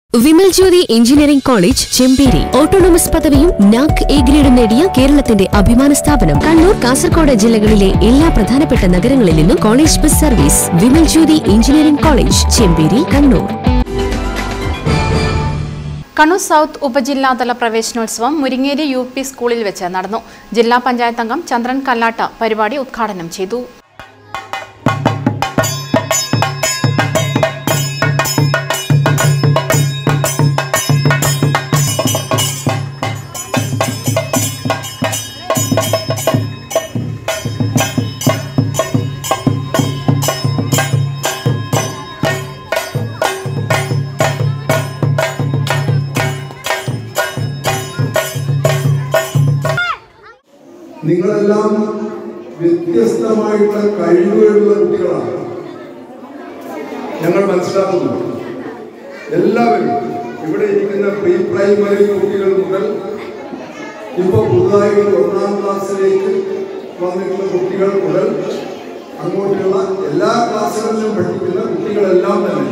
Vimal Jyothi engineering college Chemperi autonomous പദവിയും NAAC A ഗ്രേഡും നേടിയ കേരളത്തിന്റെ അഭിമാന സ്ഥാപനം. കണ്ണൂർ, കാസർഗോഡ് ജില്ലകളിലെ എല്ലാ പ്രധാനപ്പെട്ട നഗരങ്ങളിൽ നിന്നും college bus service. Vimal Jyothi engineering college Chemperi, Kannur. Kannur south ഉപജില്ലാതല പ്രവേശനോത്സവം മുരിങ്ങേരി UP സ്കൂളിൽ വെച്ച് നടന്നു. ജില്ലാ പഞ്ചായത്ത് അംഗം ചന്ദ്രൻ കല്ലാട്ട് പരിപാടി ഉദ്ഘാടനം ചെയ്തു. നിങ്ങളെല്ലാം വ്യത്യസ്തമായിട്ടുള്ള കഴിവുകളുള്ള കുട്ടികളാണ്. ഞങ്ങൾ മനസ്സിലാക്കുന്നു. എല്ലാവരും ഇവിടെ ഇരിക്കുന്ന പ്രീ പ്രൈമറി കുട്ടികൾ മുതൽ ഇപ്പോൾ പുതുതായി 1ാം ക്ലാസ്സിലേക്ക് വന്നിട്ടുള്ള കുട്ടികൾ മുതൽ അങ്ങോട്ടുള്ള എല്ലാ ക്ലാസ്സുകളിലും പഠിക്കുന്ന കുട്ടികളെല്ലാം തന്നെ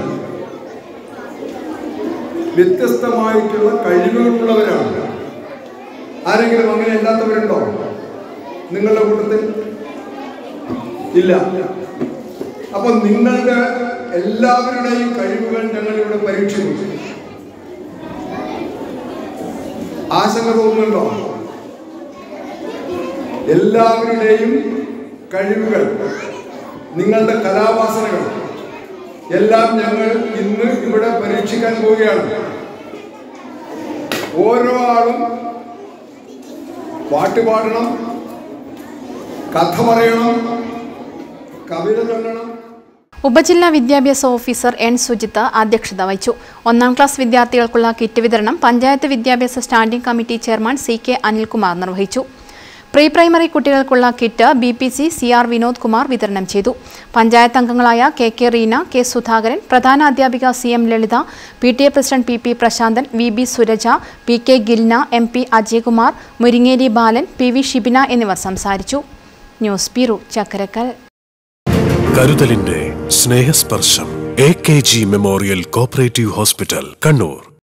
വ്യത്യസ്തമായിട്ടുള്ള കഴിവുകളുള്ളവരാണ്. ആരെങ്കിലും അങ്ങനെ അല്ലാത്തവരുണ്ടോ നിങ്ങളുടെ കൂട്ടത്തിൽ? ഇല്ല. അപ്പൊ നിങ്ങളുടെ എല്ലാവരുടെയും കഴിവുകൾ ഞങ്ങൾ ഇവിടെ പരീക്ഷിച്ചു. ആശങ്ക തോന്നുന്നുണ്ടോ? എല്ലാവരുടെയും കഴിവുകൾ, നിങ്ങളുടെ കലാവാസനകൾ എല്ലാം ഞങ്ങൾ ഇന്ന് ഇവിടെ പരീക്ഷിക്കാൻ പോവുകയാണ്. ഓരോ ആളും പാട്ട് പാടണം, കഥ പറയണം, കവിത ചൊല്ലണം. ഉപജില്ലാ വിദ്യാഭ്യാസ ഓഫീസർ N. സുജിത്ത് അധ്യക്ഷത വഹിച്ചു. 1ാം ക്ലാസ് വിദ്യാർത്ഥികൾക്കുള്ള കിറ്റ് വിതരണം പഞ്ചായത്ത് വിദ്യാഭ്യാസ standing committee chairman CK Anilkumar നിർവഹിച്ചു. പ്രീ പ്രൈമറി കുട്ടികൾക്കുള്ള kit BPC CR Vinod Kumar വിതരണം ചെയ്തു. പഞ്ചായത്ത് അംഗങ്ങളായ KK റീന, K. സുധാകരൻ, പ്രധാന അധ്യാപിക CM Lalitha, PTA president PP Prasanthan, VB Suraja, PK Gilna, MP Ajaykumar, Muringeri Balan, PV Shibina എന്നിവർ സംസാരിച്ചു. News bureau, Chakkarakkal. കരുതലിന്റെ സ്നേഹസ്പർശം AKG memorial cooperative hospital, Kannur.